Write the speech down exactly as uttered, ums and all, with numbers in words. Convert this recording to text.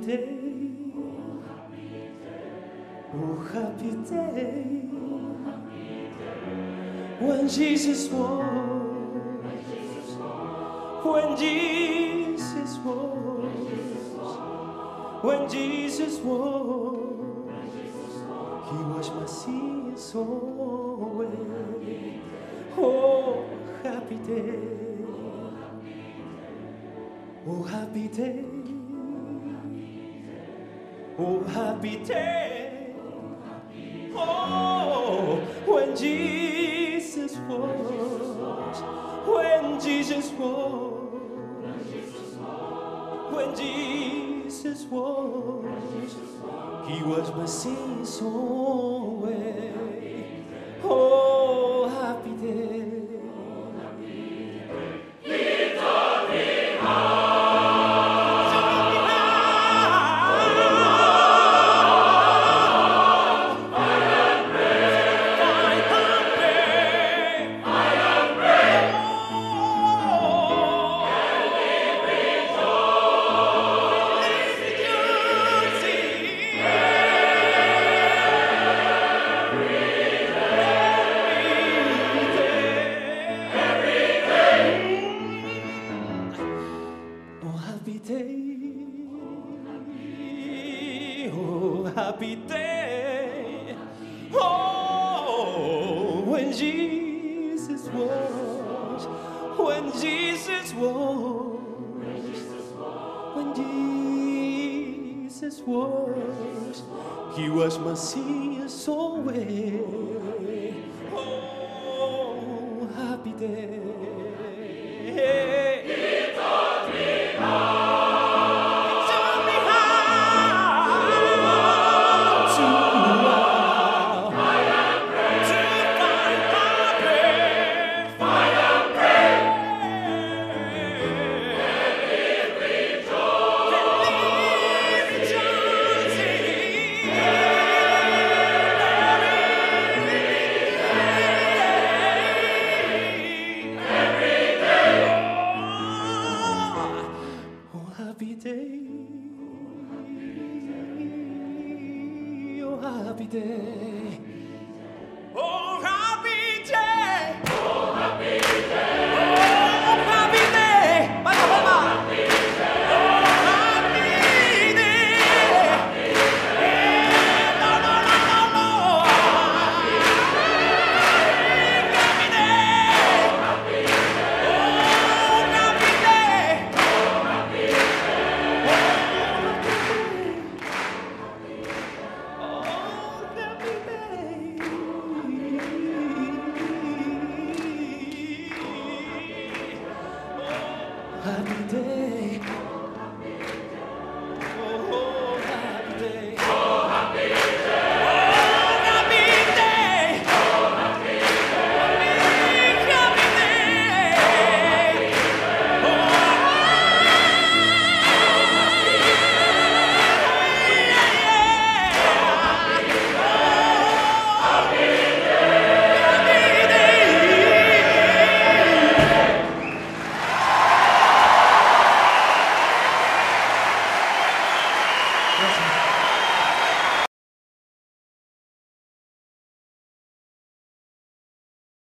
day, oh happy day, when Jesus was, when Jesus was, when Jesus was, He was my sins away. Oh happy day, oh happy day, oh happy day, oh when Jesus was, when Jesus was, when Jesus was, He was my sins away. Oh happy day. Oh happy day, oh when Jesus was, when Jesus was, when Jesus was, He was my sins away. Oh happy day. Happy day, oh happy day.